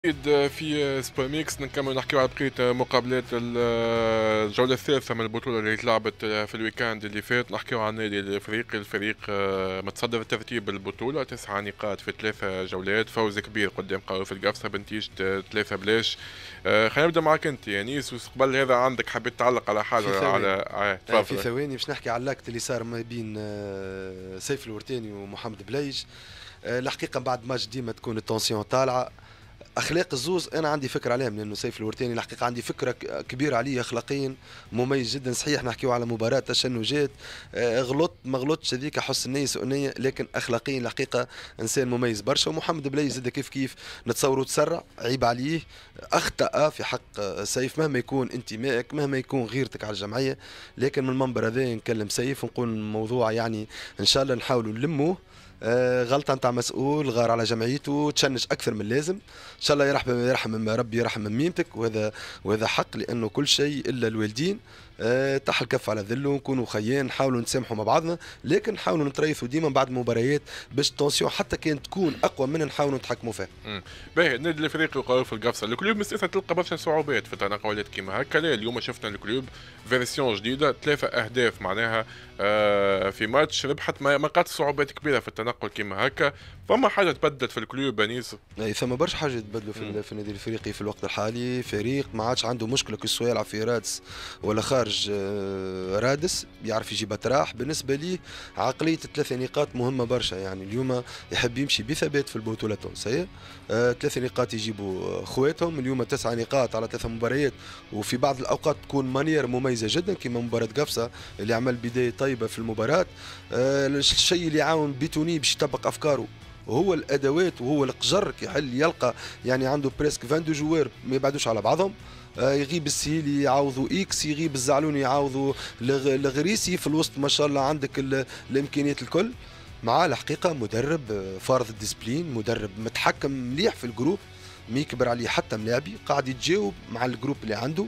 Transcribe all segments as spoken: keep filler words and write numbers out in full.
أكيد في سوبر ميكس نكمل نحكيو على بقية مقابلات الجولة الثالثة من البطولة اللي تلعبت في الويكاند اللي فات. نحكيو على النادي الإفريقي. الفريق متصدر ترتيب البطولة، تسعة نقاط في ثلاثة جولات، فوز كبير قدام قاروف القفصة بنتيجة ثلاثة بلاش. خلينا نبدا معك أنت يا نيس، وقبل هذا عندك حبيت تعلق على حاجة على آه تفضل. في ثواني باش نحكي على اللاكت اللي صار ما بين سيف الورتاني ومحمد بلايج. الحقيقة بعد ماتش ديما تكون التونسيون طالعة. اخلاق الزوز انا عندي فكره عليهم، لانه سيف الورتاني الحقيقه عندي فكره كبيره عليه اخلاقيا، مميز جدا. صحيح نحكيو على مباراه تشنجات، غلط ما غلطش هذيك حسن نيه سوء نيه، لكن اخلاقيا الحقيقه انسان مميز برشا. ومحمد بلايز زاد كيف كيف نتصوروا تسرع، عيب عليه، اخطا في حق سيف مهما يكون انتمائك مهما يكون غيرتك على الجمعيه. لكن من المنبر هذا نكلم سيف ونقول موضوع يعني ان شاء الله نحاولوا نلموه. آه غلطه نتاع مسؤول غار على جمعيته، تشنج اكثر من اللازم. ان شاء الله يرحم يرحم ربي يرحم ميمتك، وهذا وهذا حق، لانه كل شيء الا الوالدين. أه تحل الكف على ذله، نكونوا خيان، نحاولوا نسامحوا مع بعضنا، لكن نحاولوا نتريثوا ديما بعد المباريات باش التونسيون حتى كانت تكون اقوى منها نحاولوا نتحكموا فيها. باهي النادي الافريقي وقاروف في القفصه، الكلوب مستثنى تلقى برشا صعوبات في تنقلات كيما هكا. لا اليوم شفنا الكلوب فيرسيون جديده، ثلاثه اهداف معناها آه في ماتش ربحت، ما لقات صعوبات كبيره في التنقل كيما هكا. فما حاجه تبدلت في الكلوب بنيس؟ اي ثم برشا حاجه تبدلوا في, في النادي الافريقي في الوقت الحالي. فريق ما عادش عنده مشكله كي يلعب في رادس ولا خارج رادس، يعرف يجيب اتراح. بالنسبه لي عقليه الثلاثه نقاط مهمه برشا، يعني اليوم يحب يمشي بثبات في البطوله التونسيه. آه، ثلاثه نقاط يجيبوا خواتهم، اليوم تسعه نقاط على ثلاثه مباريات، وفي بعض الاوقات تكون مانيير مميزه جدا كما مباراه قفصه اللي عمل بدايه طيبه في المباراه. آه، الشيء اللي يعاون بيتوني باش يطبق افكاره وهو الادوات وهو القجر كيحل يلقى، يعني عنده بريسك اثنين وعشرين جوار ما يبعدوش على بعضهم. آه يغيب السهيلي يعوضوا اكس، يغيب الزعلوني يعوضوا الغريسي، في الوسط ما شاء الله عندك الامكانيات الكل. مع الحقيقه مدرب فارض الديسبلين، مدرب متحكم مليح في الجروب، ما يكبر عليه حتى ملاعبي، قاعد يتجاوب مع الجروب اللي عنده.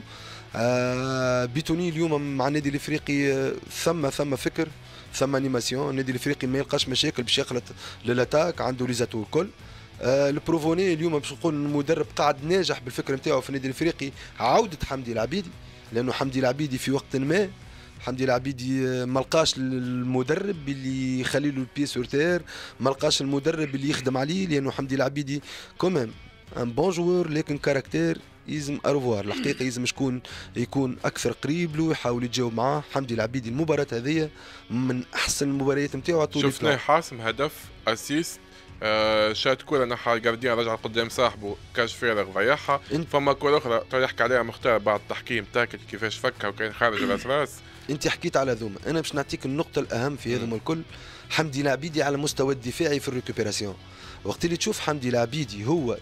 آه بيتوني اليوم مع النادي الافريقي ثم ثم فكر، ثم انيماسيون. النادي الافريقي ما يلقاش مشاكل باش يخلط للاتاك، عنده ليزاتو الكل. آه البروفوني اليوم باش نقول المدرب قاعد ناجح بالفكر نتاعو في النادي الافريقي، عوده حمدي العبيدي، لانه حمدي العبيدي في وقت ما حمدي العبيدي ما لقاش المدرب اللي يخلي له البي سور تير، ما لقاش المدرب اللي يخدم عليه، لانه حمدي العبيدي كومام ان بون جوور لكن كاركتير يلزم ارفوار. الحقيقه يلزم شكون يكون اكثر قريب له يحاول يتجاوب معاه. حمدي العبيدي المباراه هذه من احسن المباريات نتاعو طول الوقت، شفناه حاسم هدف اسيست. آه شات كوره نحى الجارديان رجع قدام صاحبه كاش فارغ ضيعها. فما كوره اخرى يحكي عليها مختار بعد التحكيم تاكد كيفاش فكها وكان خارج راس راس. انت حكيت على ذوما، انا باش نعطيك النقطه الاهم في هذوما الكل. حمدي العبيدي على المستوى الدفاعي في الريكوبيراسيون، وقت اللي تشوف حمدي العبيدي هو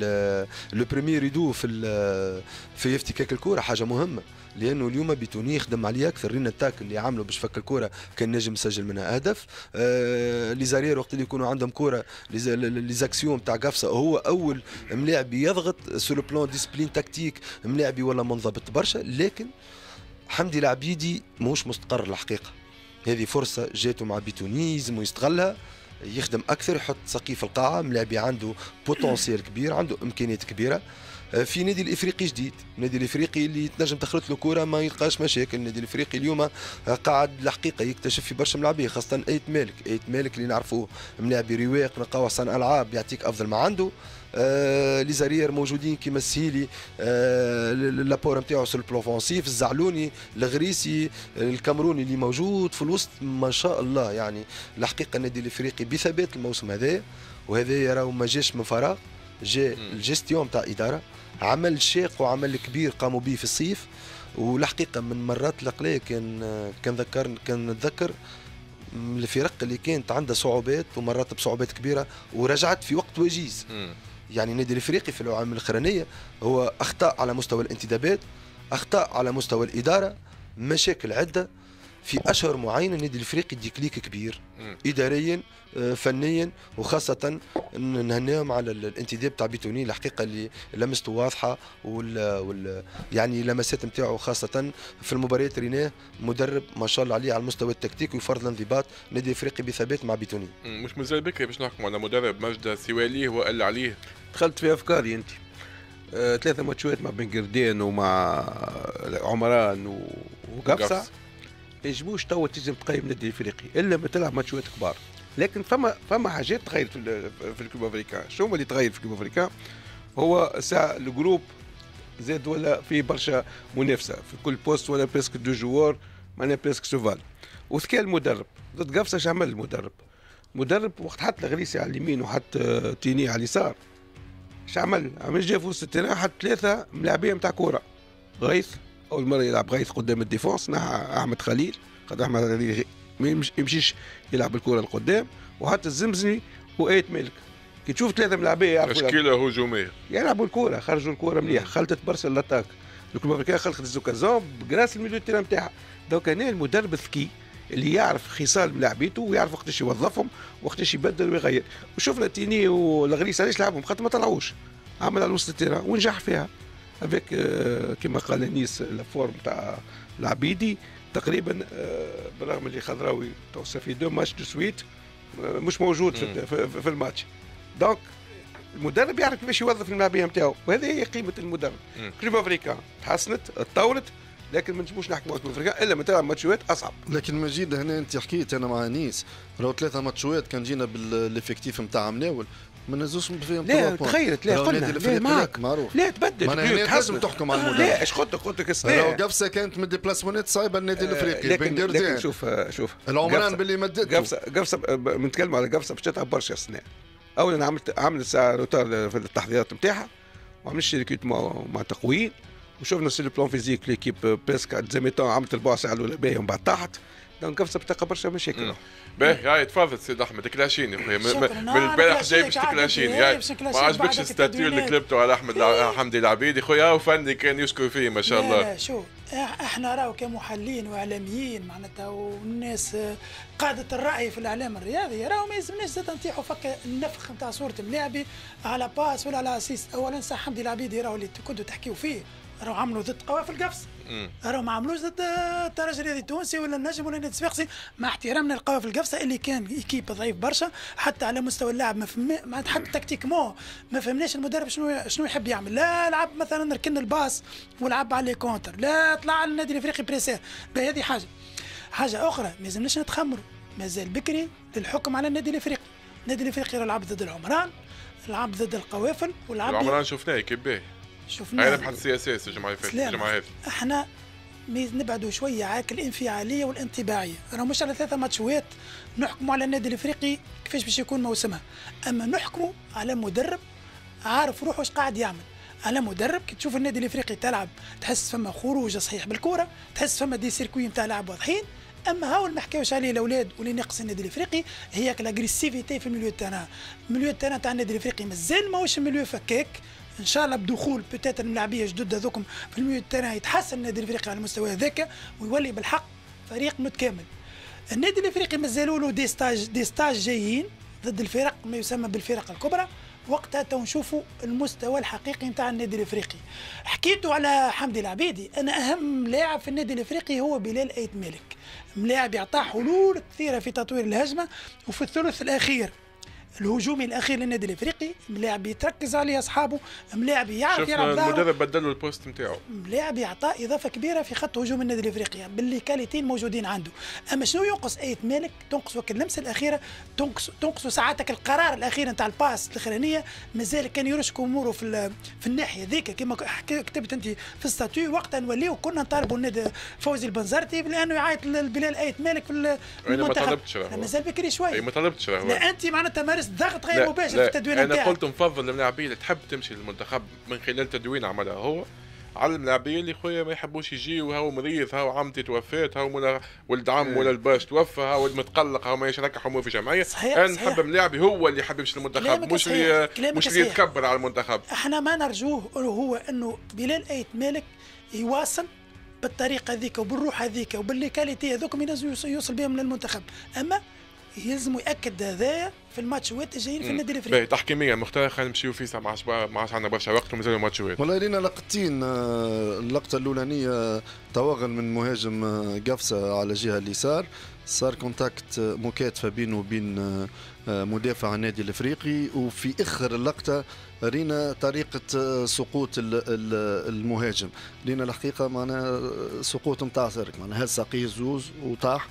لو بريمير يدو في في افتكاك الكره، حاجه مهمه، لانه اليوم بيتوني يخدم عليه اكثر. رينا التاك اللي عملوا باش فك الكره كان نجم يسجل منها هدف. آه لي زارير وقت اللي يكونوا عندهم كره لي زاكسيون تاع قفصه، هو اول ملاعب يضغط سو لو بلان ديسبلين تكتيك، ملاعبي ولا منضبط برشا. لكن حمدي العبيدي ماهوش مستقر الحقيقه، هذه فرصه جاته مع بيتونيزم ويستغلها، يخدم اكثر، يحط سقيف القاعه. ملاعبي عنده بوتنسيال كبير، عنده امكانيات كبيره. في نادي الافريقي جديد، النادي الافريقي اللي تنجم تخلط له كوره ما يلقاش مشاكل. النادي الافريقي اليوم قاعد الحقيقه يكتشف في برشا ملاعبيه، خاصه ايت مالك، ايت مالك اللي نعرفوه ملاعبي رواق نلقاوه صانع العاب يعطيك افضل ما عنده. آه لي زارير موجودين كيما السهيلي، آه لابور نتاعو سو البلوفونسيف، الزعلوني، الغريسي، الكامروني اللي موجود في الوسط ما شاء الله. يعني الحقيقه النادي الافريقي بثبات الموسم هذا، وهذا راهو ما جاش من فراغ، جاء الجيستيون تاع اداره، عمل شاق وعمل كبير قاموا به في الصيف. والحقيقه من مرات القليله كان كان ذكر كان نتذكر الفرق اللي كانت عندها صعوبات ومرات بصعوبات كبيره ورجعت في وقت وجيز. يعني النادي الافريقي في العوامل الاخرانيه هو اخطاء على مستوى الانتدابات، اخطاء على مستوى الاداره، مشاكل عده في اشهر معينه. النادي الافريقي ديكليك كبير مم. اداريا فنيا، وخاصه نهنيهم على الانتداب تاع بيتوني الحقيقه اللي لمسته واضحه، وال, وال يعني لمسات نتاعو خاصه في المباريات ريناه مدرب ما شاء الله عليه على المستوى التكتيكي وفرض الانضباط. النادي الافريقي بثبات مع بيتوني. مش مازال بكري باش نحكموا على مدرب مجد سواليه والا عليه؟ دخلت في افكاري انت. آه ثلاثه ماتشات مع بن قردين ومع عمران وقفصه ما يجموش توا تنجم تقيم النادي الافريقي الا ما تلعب ماتشات كبار. لكن فما فما حاجات تغير في في الكلوب افريكان. شنو اللي تغير في الكلوب افريكان؟ هو ساعه الجروب زاد ولا في برشا منافسه في كل بوست ولا بريسك دو جوار معناها بريسك سوفال. وذكاء المدرب ضد قفصه اش عمل المدرب؟ المدرب وقت حط الغريسي على اليمين وحط تيني على اليسار اش عمل؟ عمل جا في وسط التيران حط ثلاثه ملاعبيه نتاع كوره. غيث اول مره يلعب غيث قدام الديفونس نحى احمد خليل خاطر احمد خليل ما يمشيش يلعب الكره القدام وحط الزمزمي وايت ملك. كي تشوف ثلاثه ملاعبيه يعرفوا تشكيله هجوميه يلعبوا الكره خرجوا الكره مليح خلطت برشا لاتاك. الكلوب افريكان خلقت الزوكازون بكراس الميليو تيران نتاعها. دوك هنا المدرب الذكي اللي يعرف خصال ملاعبيته ويعرف وقتاش يوظفهم وقتاش يبدل ويغير. وشفنا تيني والغريس علاش لعبهم خاطر ما طلعوش عمل على وسط التيران ونجح فيها افيك كما قال نيس لافورم تاع العبيدي تقريبا بالرغم اللي خضراوي توصل في دو ماتش دو سويت مش موجود في, في, في الماتش. دونك المدرب يعرف كيفاش يوظف الملاعبيه نتاعو وهذه هي قيمه المدرب. كلوب افريكان تحسنت تطورت لكن ما نجموش نحكموا على كلوب افريكان الا ما تلعب ماتشات اصعب. لكن مجيد هنا انت حكيت انا مع نيس راهو ثلاثه ماتشات كان جينا بالافكتيف نتاع مناول ما نزوش فيهم. لا تغيرت لا قلنا لا معاك معروف لا تبدل معناها لازم تحكم على المدرب. لا اش قلت لك قلت لك السنه راهو قفصه كانت من ديبلاسمونات صايبه النادي الافريقي لكن بن قردين. لكن شوف شوف العمران باللي مدته قفصه قفصه بنتكلم على قفصه باش تتعب برشا السنه. اولا عملت عملت ساعه روتار في التحضيرات نتاعها وعملت شركات مع مع تقويم وشفنا سي البلان فيزيك ليكيب بيسكا زيميتون عملت البعد ساعه الاولى باهيه ومن بعد طاحت. دونك قفصه بتلقى برشا مشاكل. باهي هاي تفضل سيد احمد تكلاشيني خويا من البارح جاي باش تكلاشيني هاي ما عجبكش الستاتيو اللي كلبته على احمد حمدي العبيدي خويا وفني كان يشكر فيه ما شاء الله. لا شو احنا راهو كمحللين واعلاميين معناتها والناس قاده الراي في الاعلام الرياضي راهو ما يلزمناش زاد نطيحوا فك النفخ نتاع صوره ملاعبي على باس ولا على اسيس. اولا صح حمدي العبيدي راهو اللي كنتوا تحكيوا فيه راهو عملوا ضد قوافل القفص راهو ما عملوش ضد الترجي الرياضي التونسي ولا النجم ولا النادي الصفاقسي مع احترامنا لقوافل القفصه اللي كان ايكيب ضعيف برشا حتى على مستوى اللاعب ما فهم حتى تكتيكمون ما فهمناش المدرب شنو شنو يحب يعمل. لا لعب مثلا ركن الباس ولعب على كونتر لا طلع على النادي الافريقي بريسير. هذه حاجه. حاجه اخرى ما لازمناش نتخمروا مازال بكري للحكم على النادي الافريقي. النادي الافريقي لعب ضد العمران لعب ضد القوافل ولعب العمران شفناه كيف باهي شفنا هاي بحث سياسي الجمعه اللي فاتت الجمعه هذه. احنا نبعدوا شويه عاك الانفعاليه والانطباعيه. راه مش على ثلاثه ماتشات نحكموا على النادي الافريقي كيفاش باش يكون موسمها. اما نحكموا على مدرب عارف روحه واش قاعد يعمل. على مدرب كي تشوف النادي الافريقي تلعب تحس فما خروج صحيح بالكره تحس فما دي سيركوي نتاع لعب واضحين. اما هاو اللي ما حكاوش عليه الاولاد واللي ناقص النادي الافريقي هي الاغريسيفيتي في الميليو تاعنا. الميليو تاعنا تاع النادي الافريقي مازال ماهوش ميليو فكاك. ان شاء الله بدخول بتاتا الملاعبيه جدد هذوكم في الميليو تاعنا يتحسن النادي الافريقي على المستوى هذاك ويولي بالحق فريق متكامل. النادي الافريقي مازالوا له دي ستاج دي ستاج جايين ضد الفرق ما يسمى بالفرق الكبرى. وقتها تو نشوفوا المستوى الحقيقي نتاع النادي الافريقي. حكيتوا على حمدي العبيدي انا اهم لاعب في النادي الافريقي هو بلال ايت مالك. ملاعب يعطاه حلول كثيره في تطوير الهجمه وفي الثلث الاخير الهجومي الاخير للنادي الافريقي ملاعب يتركز عليه اصحابه ملاعب يعرف يلعب ظهره. المدرب بدلوا البوست نتاعو ملاعب يعطاه اضافه كبيره في خط هجوم النادي الافريقي باللي كاليتين موجودين عنده. اما شنو ينقص ايت مالك؟ تنقص وقت اللمسه الاخيره تنقص تنقص ساعاتك القرار الاخير نتاع الباس الاخرانيه. مازال كان يرشك اموره في في الناحيه ذيك كما كتبت انت في الستاتيو. وقتها نوليو كنا نطالبوا النادي فوزي البنزرتي لانه يعيط بلال ايت مالك في المنتخب. ما طلبتش مازال بكري شوي ما طلبتش. لا انت معناتها مارست ضغط غير مباشر في التدوين نتاعك. انا قلت نفضل الملاعبيه اللي تحب تمشي للمنتخب من خلال تدوين عملها هو على الملاعبيه اللي خويا ما يحبوش يجيو هاو مريض هاو عمتي توفات هاو ولد عم ولا الباش توفى هاو متقلق هاو ما يشارك حمو في جمعيه. انا نحب ملاعبي هو اللي يحب يمشي للمنتخب مش اللي مش اللي يتكبر على المنتخب. احنا ما نرجوه هو انه بلال ايت مالك يواصل بالطريقه هذيك وبالروح هذيك وبالكاليتي هذوك ينجم يوصل بهم للمنتخب. اما يلزم ياكد هذايا في الماتشات الجايين في النادي الافريقي. باهي تحكيميا مختار خلينا نمشيو فيها ما عادش ما عادش عندنا برشا وقت ومازالوا ماتشات. والله لينا لقطتين. اللقطه الاولانيه توغل من مهاجم قفصه على الجهه اليسار صار كونتاكت مكاتفه بينه وبين مدافع النادي الافريقي وفي اخر اللقطه رينا طريقه سقوط المهاجم، رينا الحقيقه معنا سقوط نتاع سيرك، معنا هز ساقيه زوز وطاح،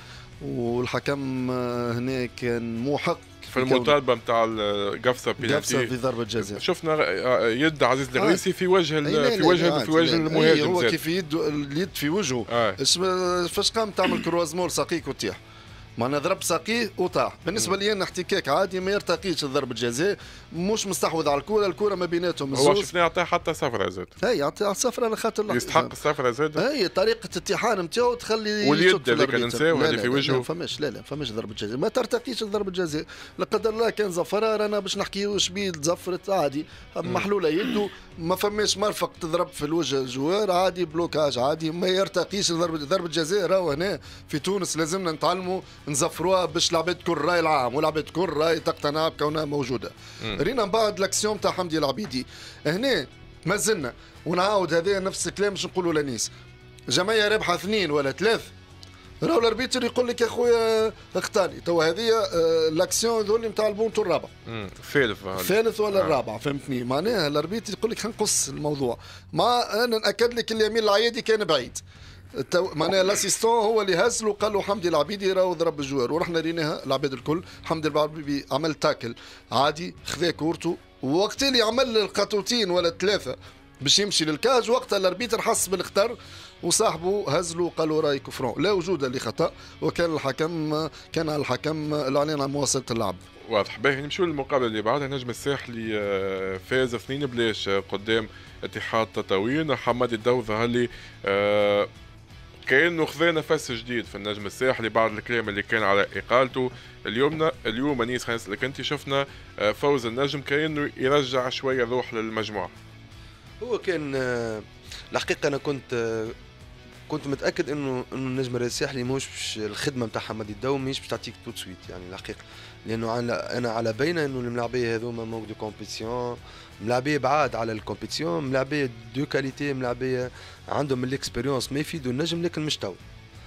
والحكم هنا كان موحق في المطالبه نتاع قفصه بينالتي في ضربه جزاء. شفنا يد عزيز الغريسي في وجه في وجه في وجه المهاجم، هو كيف يد اليد في وجهه. آه. فاش قام تعمل كروازمور ساقيك وتطيح، معناها ضرب ساقيه وطاح. بالنسبه لي انا احتكاك عادي ما يرتقيش ضربه جزاء، مش مستحوذ على الكره، الكره ما بيناتهم الزوز. هو شفناه يعطيه حتى صفرة زاد. اي يعطيه صفرة على خاطر يستحق الصفرة زاد. اي طريقه الاتحان نتاعو تخلي واليد اللي كان نساو هذه في وجهه. لا فماش لا لا فماش ضربه جزاء، ما ترتقيش ضربه جزاء. لا قدر الله كان زفرة رانا باش نحكيو شبيل زفرت عادي، محلوله يده، ما فماش مرفق تضرب في الوجه الجوار عادي، بلوكاج عادي، ما يرتقيش ضربه ضربه جزاء. راهو هنا في تونس لازمنا نتعلموا نزفروها باش العباد تكون الراي العام والعباد تكون الراي تقتنع بكونها موجوده. مم. رينا من بعد لاكسيون تاع حمدي العبيدي هنا ما زلنا، ونعاود هذا نفس الكلام باش نقولوا لنيس، جمعيه رابحه اثنين ولا ثلاث، راهو الاربيتر يقول لك يا خويا اختاري تو هذه لاكسيون ذولي نتاع البونتو الرابع الثالث الثالث ولا آه. الرابع، فهمتني؟ معناها الاربيتر يقول لك خنقص الموضوع. ما انا ناكد لك اللي يمين العيادي كان بعيد، معناها الاسيستون هو اللي هز له قال له حمدي العبيدي راهو ضرب الجوار، ورحنا ريناها العباد الكل. حمدي العبيدي عمل تاكل عادي، خذا كورته، ووقت اللي عمل القطوتين ولا الثلاثه باش يمشي للكاج، وقتها الاربيتر حس بالخطر وصاحبه هز له قال له راي كفرون، لا وجود لخطا، وكان الحكم كان على الحكم الاعلان عن مواصله اللعب. واضح. باهي نمشيو للمقابله اللي بعدها. نجم الساحلي فاز اثنين بلاش قدام اتحاد تطاوين. حماد الدوذة اللي أه كأنه خذا نفس جديد في النجم الساحلي بعد الكلام اللي كان على اقالته. اليوم اليوم انيس خلينا نسالك انت، شفنا فوز النجم كأنه يرجع شويه روح للمجموعه. هو كان الحقيقه انا كنت كنت متاكد انه انه النجم الساحلي مش الخدمه نتاع حماد الدو مش باش تعطيك تو سويت يعني الحقيقه، لانه انا على باينه انه الملاعبيه هذوما موك دو كومبيتيسيون، ملاعبيه بعاد على الكومبيتيسيون، ملاعبيه دو كاليتي، ملاعبيه عندهم الاكسبيريونس ما يفيدوا النجم لكن مش تو.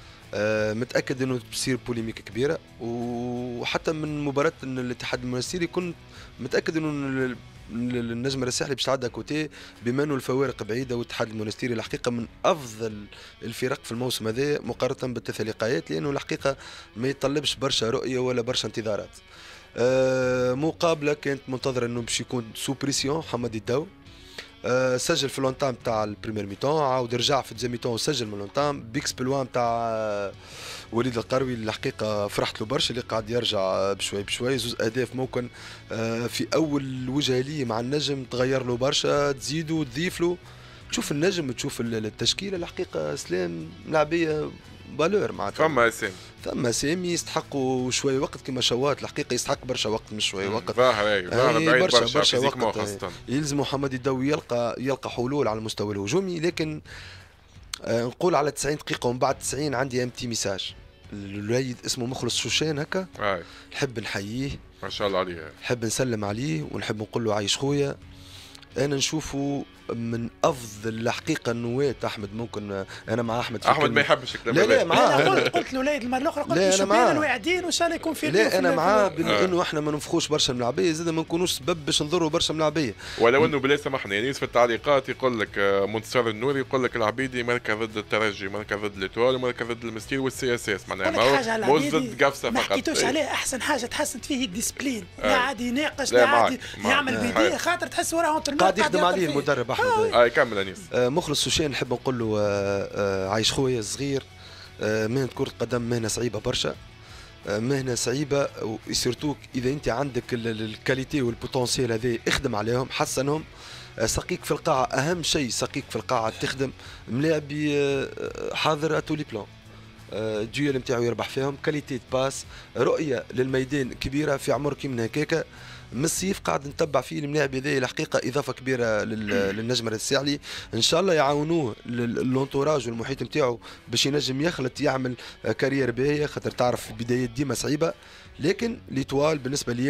أه متاكد انه تصير بوليميك كبيره، وحتى من مباراه الاتحاد المنستيري كنت متاكد انه النجم الساحلي باش تعدى كوتي، بما انه الفوارق بعيده، والاتحاد المنستيري الحقيقه من افضل الفرق في الموسم هذا مقارنه بالثلاث لقاءات، لانه الحقيقه ما يطلبش برشا رؤيه ولا برشا انتظارات. أه مقابله كانت منتظره انه باش يكون سو بريسيون. حماد الدو أه سجل في لونتام تاع البريمير ميتون، عاود رجع في الدوزيام ميتون وسجل من لونتام. بيكس بلوان تاع وليد القروي الحقيقه فرحت له برشا اللي قاعد يرجع بشوي بشوي. زوز اهداف ممكن أه في اول وجهه ليه مع النجم تغير له برشا، تزيدوا تضيف له، تشوف النجم تشوف التشكيله الحقيقه سلام لاعبيه بالور معناتها. فما اسامي فما اسامي يستحقوا شوي وقت كما شوات الحقيقه يستحق برشا وقت مش شوي وقت. ظاهر ظاهر بعيد برشا, برشا, برشا وقت. يلزم محمد الدوي يلقى يلقى حلول على المستوى الهجومي، لكن آه نقول على تسعين دقيقه ومن بعد تسعين عندي ام تي ميساج. الوليد اسمه مخلص شوشان هكا، نحب نحييه ما شاء الله عليه، نحب نسلم عليه ونحب نقول له عايش خويا. انا نشوفه من افضل الحقيقه النواه. احمد ممكن انا مع احمد في احمد ما يحبش الكلام. لا لا معاه. قلت قلت الوليد المره الاخرى قلت له شباب الواعدين وان شاء الله يكون في. لا انا معاه بما انه احنا ما ننفخوش برشا ملاعبيه، زاد ما نكونوش سبب باش نضروا برشا ملاعبيه. ولو انه بلا سمحنا يعني في التعليقات يقول لك منتصر النوري يقول لك العبيدي ماركه ضد الترجي، ماركه ضد ليتوال، وماركه ضد المستير والسي اس اس، معناها مو ضد قفصه فقط. ما حكيتوش عليه احسن حاجه تحسنت فيه الديسبلين، لا عادي يناقش، لا عادي يعمل بيديه، خاطر تحس وراه قاعد يخدم عليه المدرب احمد. اه كمل انيس. آه مخلص سوشان نحب نقول له آه آه عايش خويا صغير. آه مهنه كره القدم مهنه صعيبه برشا، آه مهنه صعيبه، وسيرتو اذا انت عندك الكاليتي والبوتنسيال هذا اخدم عليهم حسنهم. آه سقيك في القاعه اهم شيء، سقيك في القاعه تخدم ملاعبي آه حاضر اتولي بلان. الديول نتاعو يربح فيهم، كاليتي باس، رؤيه للميدان كبيره في عمر كي من هكاكا. من الصيف قاعد نتبع فيه الملاعب هذا الحقيقه اضافه كبيره للنجم الساحلي. ان شاء الله يعاونوه اللونتوراج والمحيط نتاعو باش ينجم يخلط يعمل كارير باهيه، خاطر تعرف البدايات ديما صعيبه. لكن ليتوال بالنسبه لي انا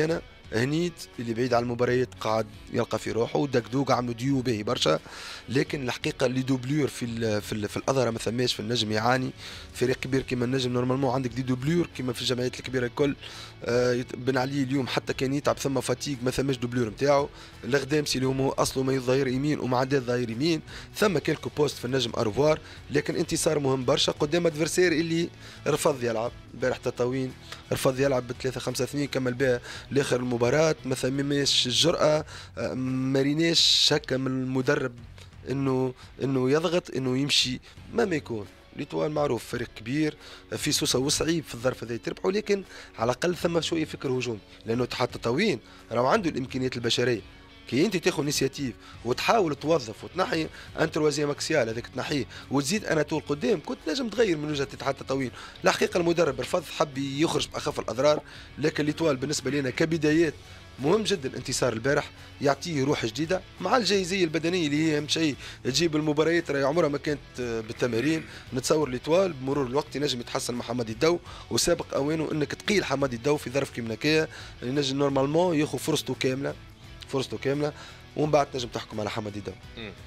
هنيت اللي بعيد على المباريات قاعد يلقى في روحه، دكدوك عملوا ديو باهي برشا، لكن الحقيقه اللي دوبلور في ال في ال في الاظهره ما ثماش. في النجم يعاني، فريق كبير كيما النجم نورمالمون عندك دي دوبلور كيما في الجمعيات الكبيره الكل. آه بن علي اليوم حتى كان يتعب ثم فاتيك ما ثماش دوبلور نتاعو. الغدامسي اللي هو اصله ما ظهير يمين ومعدات ظهير يمين، ثم كيلكو بوست في النجم اروفوار، لكن انتصار مهم برشا قدام ادفرسير اللي رفض يلعب البارح. تطاوين رفض يلعب ب ثلاثة خمسة اثنين كمل بها لاخر المباراه، ما ثماش الجرأه، ما ريناش هكا من المدرب انه انه يضغط انه يمشي مهما يكون. ليتوال معروف فريق كبير في سوسه وصعيب في الظرف هذا تربحوا، لكن على الاقل ثم شويه فكر هجومي، لانه اتحاد تطاوين راهو عنده الامكانيات البشريه. كي انت تاخذ انيسياتيف وتحاول توظف وتنحي انتروازيام اكسيال هذاك تنحيه وتزيد انا طول قدام، كنت نجم تغير من وجهه اتحاد التطاوين. الحقيقه المدرب رفض، حب يخرج باخف الاضرار، لكن ليتوال بالنسبه لنا كبدايات مهم جدا انتصار البارح، يعطيه روح جديده مع الجايزيه البدنيه اللي هي اهم شيء تجيب المباريات راهي عمرها ما كانت بالتمارين. نتصور ليتوال بمرور الوقت ينجم يتحسن مع حمادي الدو، وسابق اوانه انك تقيل حمادي الدو في ظرف كيما هكايا، ينجم نورمالمون ياخذ فرصته كامله فرصته كامله ومن بعد تنجم تحكم على حمادي الدو.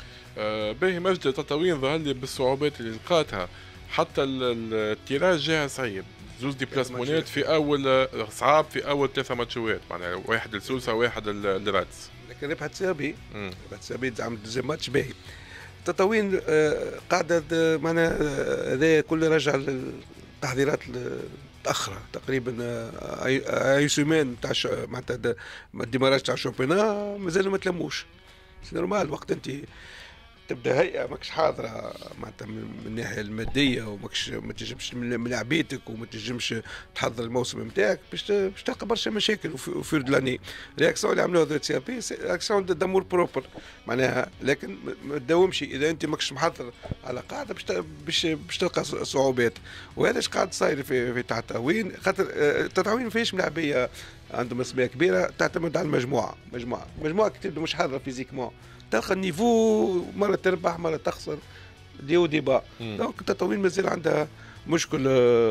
آه باهي مجد تطاوين ظهر لي بالصعوبات اللي لقاتها، حتى التيراج جاها صعيب، زوز ديبلاسمونات في اول صعاب في اول ثلاثه ماتشات، معناها واحد لسوسه واحد لرادس، لكن ربحت سابي ربحت سابي زعما دوزيام ماتش باهي. تطاوين آه قاعده معناها هذا كله رجع للتحضيرات متاخره تقريبا. اي سيمين تاع معناتها الديماراج تاع الشامبيونا مازالوا ما تلموش. سي نورمال وقت انت تبدا هيئه ماكش حاضره معناتها من الناحيه الماديه وماكش ما تنجمش من لعبيتك وما تنجمش تحضر الموسم نتاعك، باش باش تلقى برشا مشاكل في لاني. رياكسيون اللي عملوها ذات سي بي رياكسيون دامور بروبر معناها، لكن ما تداومش اذا انت ماكش محضر على قاعده باش باش باش تلقى صعوبات. وهذا اش قاعد صاير في في تطاوين، خاطر تطاوين ما فيش ملاعبيه عندهم اسماء كبيره، تعتمد على المجموعه مجموعه مجموعه كي تبدا مش حاضره فيزيكمون تلقى النيفو مرة تربح مرة تخسر دي وديبا. دونك التطاوين مازال عندها مشكل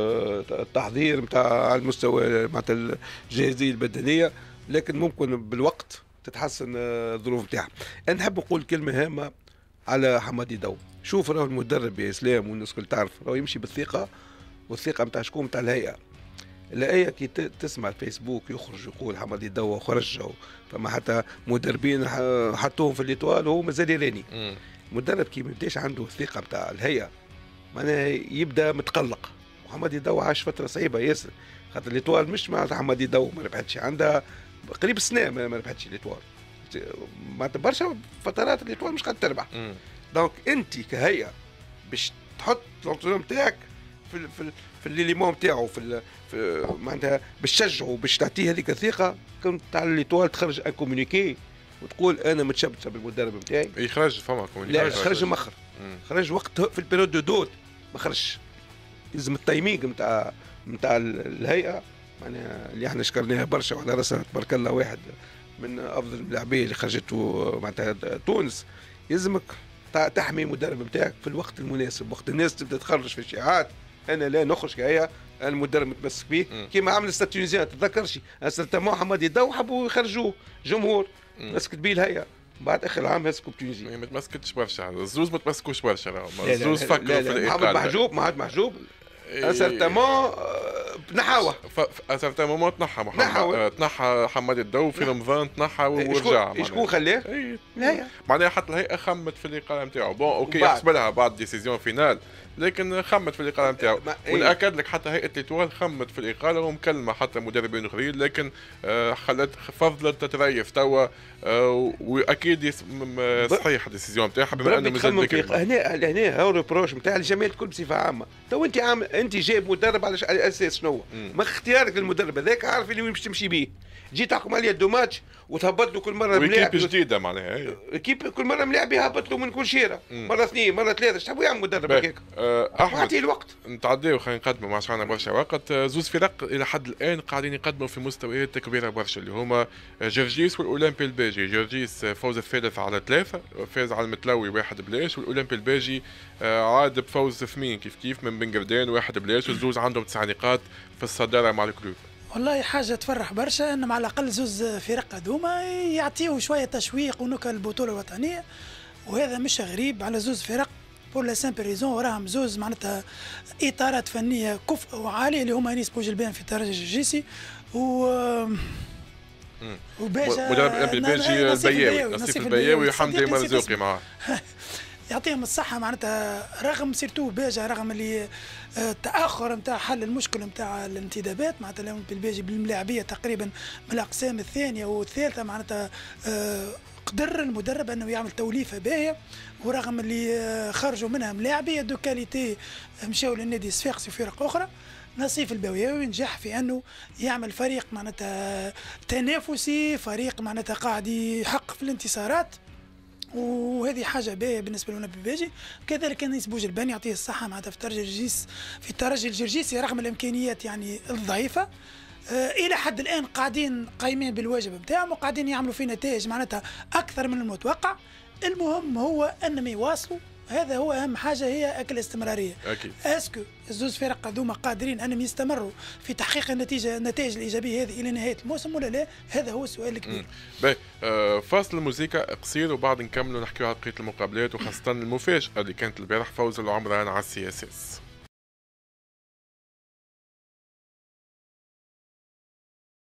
التحضير نتاع على المستوى معناتها الجاهزية البدنية، لكن ممكن بالوقت تتحسن الظروف نتاعها. انا نحب نقول كلمة هامة على حمادي دو. شوف راهو المدرب يا اسلام والناس الكل تعرف راهو يمشي بالثقة، والثقة نتاع شكون؟ نتاع الهيئة. الآية كي تسمع الفيسبوك يخرج يقول حمادي دوا خرج، فما حتى مدربين حطوهم في الليتوال وهو مازال يراني. مدرب كي ما يبداش عنده الثقة نتاع الهيئة معناها يبدا متقلق. وحمادي دوا عاش فترة صعيبة ياسر، خاطر الليتوال مش معناتها حمادي دوا ما ربحتش، عندها قريب سنة ما ربحتش الليتوال، معناتها برشا فترات الليتوال مش قاعد تربح. دونك أنت كهيئة باش تحط العنصر نتاعك في في في الليمون نتاعو في, في معناتها باش تشجعه باش تعطيه هذيك الثقه، كنت تاع ليتوال تخرج ان كومونيكي وتقول انا متشبثه بالمدرب نتاعي. يخرج فما كومونيكي؟ لا خرج مخر، خرج وقت في البيريود دو دوت ما خرجش. لازم التايمينغ نتاع نتاع الهيئه معناها اللي احنا شكرناها برشا وعلى راسها تبارك الله واحد من افضل اللاعبين اللي خرجته معناتها تونس. يلزمك تحمي المدرب نتاعك في الوقت المناسب، وقت الناس تبدا تخرج في الشائعات انا لا نخرج كهيئه المدرب متمسك به كيما عمل ستاد تونيزيان. تتذكرش سلطان حمادي دو حبوا يخرجوه جمهور مسكت به الهيئه بعد اخر عام هزكوا بتونيزيا. ما تمسكتش برشا الزوز، ما تمسكوش برشا الزوز فكروا في الإقالة. محمد محجوب محمد محجوب اسرتمون نحاوه اسرتمون تنحى محمد تنحى حمادي الدو في رمضان تنحى ورجع. شكون خلاه؟ الهيئه معناها حتى الهيئه خمت في الاقاله نتاعو. بون اوكي يحسب لها بعد ديسيزيون فينال، لكن خمت في الاقاله نتاعو. ونأكد لك حتى هيئه ليتوال خمت في الاقاله ومكلمه حتى مدربين اخرين، لكن خلت فضلت تتريف توا. واكيد صحيح الديسيزيون نتاعها بما انه مازال هنا هنا هو البروش نتاع الجميع الكل بصفه عامه. تو انت عام انت جايب مدرب على اساس شنو؟ ما اختيارك للمدرب هذاك عارف اللي وين باش تمشي بيه. جي تحكم عليه دو ماتش وتهبط له كل مره ملاعب جديده معناها اكيب كل مره ملاعب يهبط له من كل شيره مره اثنين مره ثلاثه. ايش تحبوا يعمل مدرب هكاك؟ احمد الوقت نتعداو خلينا نقدموا ما عندنا برشا وقت. زوز فرق الى حد الان قاعدين يقدموا في مستويات كبيره برشا اللي هما جرجيس والاولمبي الباجي. جرجيس فوز الثالث على ثلاثه، فاز على المتلوي واحد بلاش، والاولمبي الباجي عاد بفوز ثمين كيف كيف من بن قردان واحد بلاش، والزوز عندهم تسع نقاط في الصداره مع الكلوب. والله حاجه تفرح برشا ان على الاقل زوز فرق هذوما يعطيو شويه تشويق ونكهه للبطوله الوطنيه، وهذا مش غريب على زوز فرق بور لا سامبل ريزون وراهم زوز معناتها اطارات فنيه كفء وعاليه اللي هما انيس بوجلبان في الترجي الجرجيسي و وباجا مدرب البلجي البياوي نصيف البياوي وحمدي مرزوقي معاه. يعطيهم الصحة معناتها رغم سيرتو باجا رغم اللي التأخر نتاع حل المشكل نتاع الانتدابات معناتها الأولمبي البلجي بالملاعبية تقريبا من الأقسام الثانية والثالثة معناتها قدر المدرب أنه يعمل توليفة باهية، ورغم اللي خرجوا منها ملاعبية دو كاليتي مشاو للنادي الصفاقسي وفرق أخرى، نصيف البوياوي نجح في انه يعمل فريق معناتها تنافسي، فريق معناتها قاعد يحقق في الانتصارات، وهذه حاجه باهيه بالنسبه لنا بالباجي. كذلك كان انيس بوجلبان يعطيه الصحه معناتها في الترجي الجرجيس في الترجي الجرجيسي رغم الامكانيات يعني الضعيفه آه الى حد الان قاعدين قايمين بالواجب نتاعهم وقاعدين يعملوا في نتائج معناتها اكثر من المتوقع. المهم هو انهم يواصلوا، هذا هو اهم حاجه هي الاستمراريه. اكيد. اسكو الزوز فرق هذوما قادرين انهم يستمروا في تحقيق النتيجه النتائج الايجابيه هذه الى نهايه الموسم ولا لا؟ هذا هو السؤال الكبير. باهي آه فاصل الموسيقى قصير وبعد نكملوا نحكيو على بقيه المقابلات وخاصه المفاجاه اللي كانت البارح فوز العمران على السي اس اس.